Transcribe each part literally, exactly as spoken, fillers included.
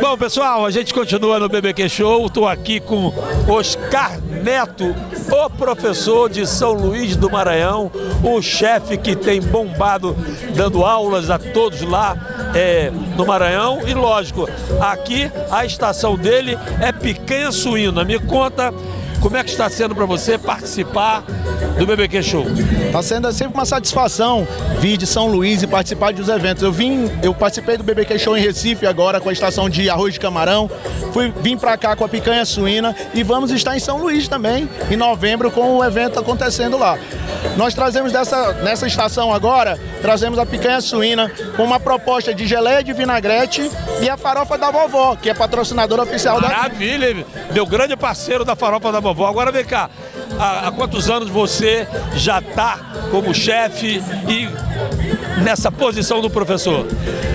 Bom, pessoal, a gente continua no B B Q Show. Estou aqui com Oscar Neto, o professor de São Luís do Maranhão, o chefe que tem bombado, dando aulas a todos lá é, no Maranhão. E lógico, aqui a estação dele é picanha suína. Me conta como é que está sendo para você participar do B B Q Show. Está sendo sempre uma satisfação vir de São Luís e participar dos eventos. Eu vim, eu participei do B B Q Show em Recife agora com a estação de arroz de camarão. Fui, vim para cá com a picanha suína e vamos estar em São Luís também em novembro com o evento acontecendo lá. Nós trazemos dessa, nessa estação agora, trazemos a picanha suína com uma proposta de geleia de vinagrete e a farofa da vovó, que é patrocinadora oficial da... Maravilha, meu grande parceiro da farofa da vovó. Agora vem cá, há, há quantos anos você já está como chefe e nessa posição do professor?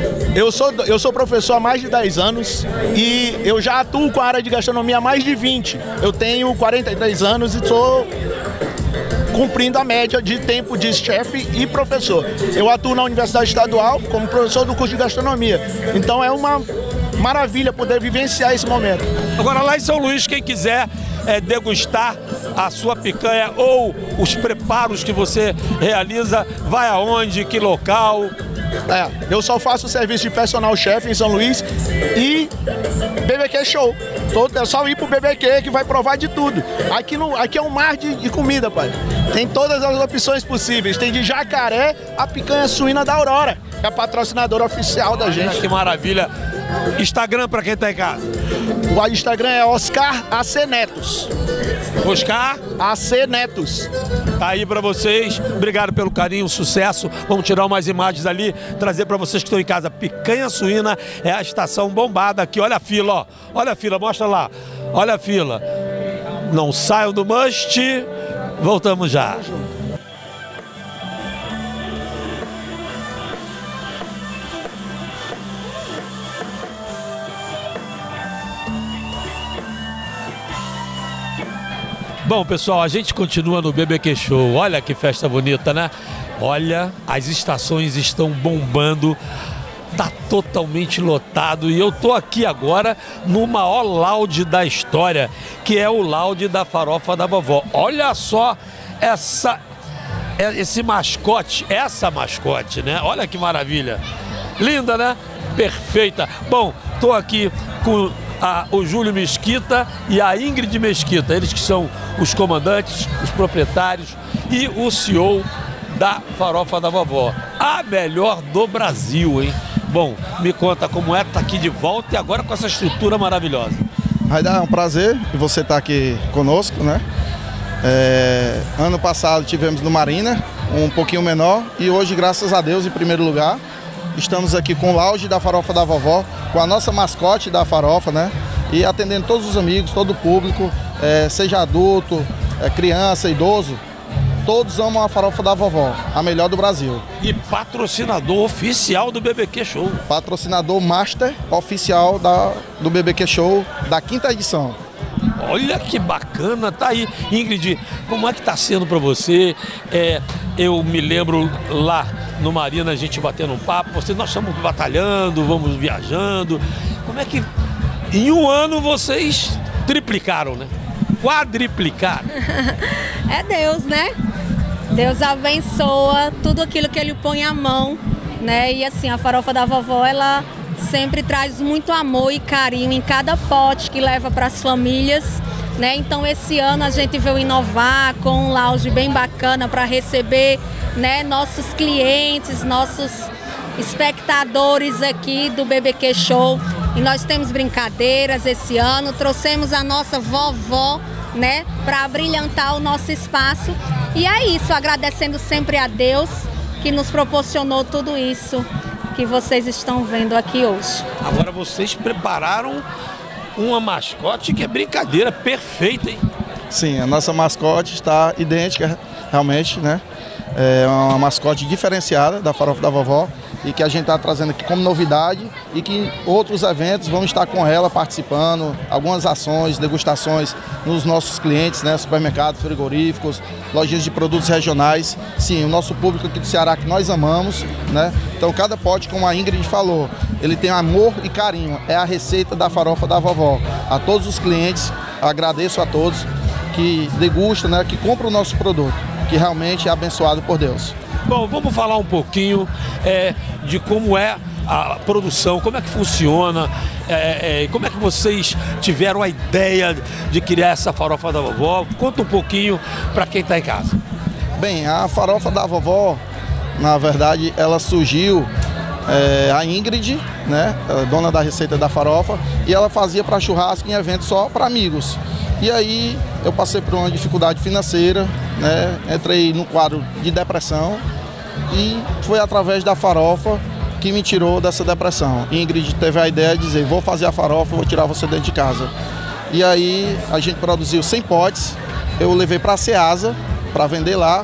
Eu sou, eu sou professor há mais de dez anos e eu já atuo com a área de gastronomia há mais de vinte. Eu tenho quarenta e três anos e estou cumprindo a média de tempo de chefe e professor. Eu atuo na Universidade Estadual como professor do curso de gastronomia. Então é uma maravilha poder vivenciar esse momento. Agora lá em São Luís, quem quiser é, degustar a sua picanha ou os preparos que você realiza, vai aonde, que local? É, eu só faço serviço de personal chef em São Luís e B B Q Show. Todo, é só ir pro B B Q que vai provar de tudo. Aqui, no, aqui é um mar de, de comida, pai. Tem todas as opções possíveis. Tem de jacaré a picanha suína da Aurora, que é a patrocinadora oficial da gente. Que maravilha. Instagram para quem tá em casa. O Instagram é Oscar A C Netos. Oscar A C Netos. Tá aí para vocês. Obrigado pelo carinho, sucesso. Vamos tirar umas imagens ali, trazer para vocês que estão em casa. Picanha suína é a estação bombada aqui. Olha a fila, ó. Olha a fila, mostra lá. Olha a fila. Não saiam do must. Voltamos já. Bom, pessoal, a gente continua no B B Q Show. Olha que festa bonita, né? Olha, as estações estão bombando. Tá totalmente lotado e eu tô aqui agora no maior laude da história, que é o laude da farofa da vovó. Olha só essa, esse mascote, essa mascote, né? Olha que maravilha. Linda, né? Perfeita. Bom, tô aqui com a, o Júlio Mesquita e a Ingrid Mesquita, eles que são os comandantes, os proprietários e o C E O da farofa da vovó. A melhor do Brasil, hein? Bom, me conta como é estar aqui de volta e agora com essa estrutura maravilhosa. Vai dar um prazer você estar aqui conosco, né? É, ano passado tivemos no Marina, um pouquinho menor, e hoje, graças a Deus, em primeiro lugar, estamos aqui com o lounge da farofa da vovó, com a nossa mascote da farofa, né? E atendendo todos os amigos, todo o público, é, seja adulto, é, criança, idoso. Todos amam a farofa da vovó, a melhor do Brasil. E patrocinador oficial do B B Q Show. Patrocinador master oficial da, do B B Q Show da quinta edição. Olha que bacana, tá aí. Ingrid, como é que tá sendo para você? É, eu me lembro lá no Marina, a gente batendo um papo, você, nós estamos batalhando, vamos viajando. Como é que em um ano vocês triplicaram, né? Quadriplicaram. É Deus, né? Deus abençoa tudo aquilo que Ele põe à mão, né? E assim, a farofa da vovó, ela sempre traz muito amor e carinho em cada pote que leva para as famílias, né? Então esse ano a gente veio inovar com um lounge bem bacana para receber, né, nossos clientes, nossos espectadores aqui do B B Q Show. E nós temos brincadeiras esse ano, trouxemos a nossa vovó, né, para brilhantar o nosso espaço. E é isso, agradecendo sempre a Deus que nos proporcionou tudo isso que vocês estão vendo aqui hoje. Agora vocês prepararam uma mascote que é brincadeira, perfeita, hein? Sim, a nossa mascote está idêntica, realmente, né? É uma mascote diferenciada da farofa da vovó e que a gente está trazendo aqui como novidade e que outros eventos vão estar com ela participando, algumas ações, degustações nos nossos clientes, né, supermercados, frigoríficos, lojinhas de produtos regionais. Sim, o nosso público aqui do Ceará que nós amamos, né? Então cada pote, como a Ingrid falou, ele tem amor e carinho. É a receita da farofa da vovó. A todos os clientes, agradeço a todos que degustam, né, que compram o nosso produto, que realmente é abençoado por Deus. Bom, vamos falar um pouquinho é, de como é a produção, como é que funciona, é, é, como é que vocês tiveram a ideia de criar essa farofa da vovó. Conta um pouquinho para quem está em casa. Bem, a farofa da vovó, na verdade, ela surgiu, é, a Ingrid, né, a dona da receita da farofa, e ela fazia para churrasco em eventos só para amigos. E aí eu passei por uma dificuldade financeira, né, entrei no quadro de depressão e foi através da farofa que me tirou dessa depressão. Ingrid teve a ideia de dizer, vou fazer a farofa, vou tirar você dentro de casa. E aí a gente produziu cem potes, eu levei para a Ceasa para vender lá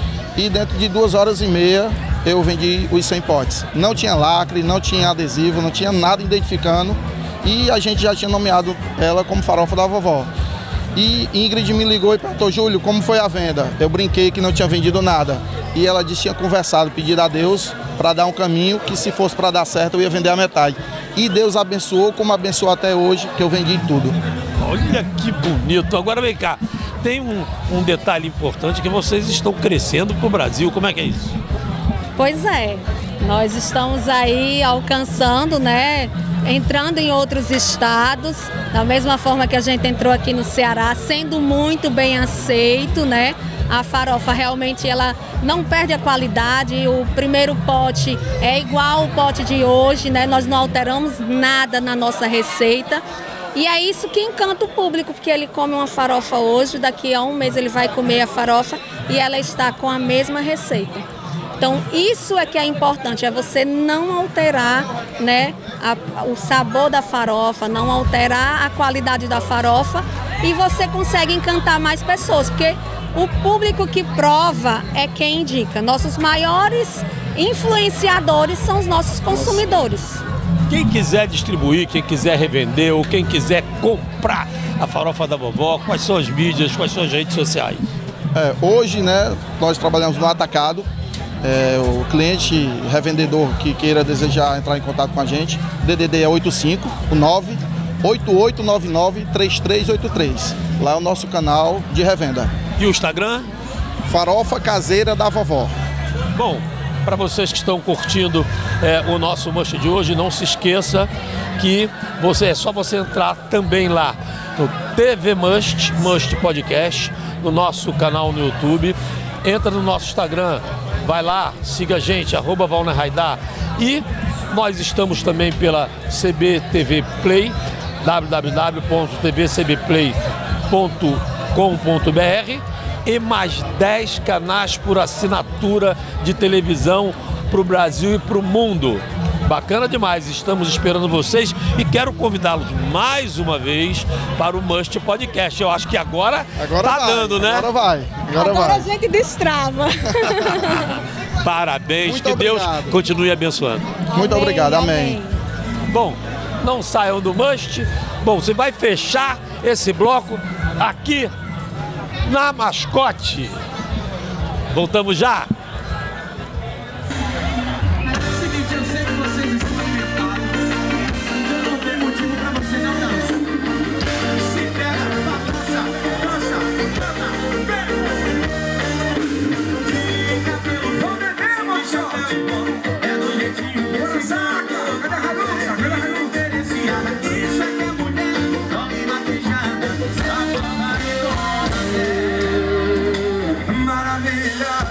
e dentro de duas horas e meia eu vendi os cem potes. Não tinha lacre, não tinha adesivo, não tinha nada identificando e a gente já tinha nomeado ela como farofa da vovó. E Ingrid me ligou e perguntou, Júlio, como foi a venda? Eu brinquei que não tinha vendido nada. E ela disse que tinha conversado, pedido a Deus para dar um caminho que se fosse para dar certo eu ia vender a metade. E Deus abençoou como abençoou até hoje, que eu vendi tudo. Olha que bonito. Agora vem cá, tem um, um detalhe importante que vocês estão crescendo para o Brasil. Como é que é isso? Pois é, nós estamos aí alcançando, né, entrando em outros estados, da mesma forma que a gente entrou aqui no Ceará, sendo muito bem aceito, né? A farofa realmente ela não perde a qualidade, o primeiro pote é igual ao pote de hoje, né? Nós não alteramos nada na nossa receita. E é isso que encanta o público, porque ele come uma farofa hoje, daqui a um mês ele vai comer a farofa e ela está com a mesma receita. Então isso é que é importante, é você não alterar, né, a, o sabor da farofa, não alterar a qualidade da farofa e você consegue encantar mais pessoas, porque o público que prova é quem indica. Nossos maiores influenciadores são os nossos consumidores. Quem quiser distribuir, quem quiser revender ou quem quiser comprar a farofa da vovó, quais são as mídias, quais são as redes sociais? É, hoje, né, nós trabalhamos no atacado. É, o cliente revendedor que queira desejar entrar em contato com a gente, D D D é oitenta e cinco, nove oito oito nove nove três três oito três. Lá é o nosso canal de revenda. E o Instagram? Farofa Caseira da Vovó. Bom, para vocês que estão curtindo é, o nosso Must de hoje, não se esqueça que você, é só você entrar também lá no T V Must, Must Podcast, no nosso canal no YouTube, entra no nosso Instagram, vai lá, siga a gente, arroba Valner Raidar. E nós estamos também pela C B T V Play, w w w ponto t v c b play ponto com ponto b r e mais dez canais por assinatura de televisão para o Brasil e para o mundo. Bacana demais, estamos esperando vocês e quero convidá-los mais uma vez para o Must Podcast. Eu acho que agora, agora tá vai, dando, né? Agora vai, agora, agora vai. a gente destrava. Parabéns, muito que obrigado. Deus continue abençoando. Muito amém, obrigado, amém. amém. Bom, não saiam do Must. Bom, você vai fechar esse bloco aqui na Mascote. Voltamos já. Maravilha!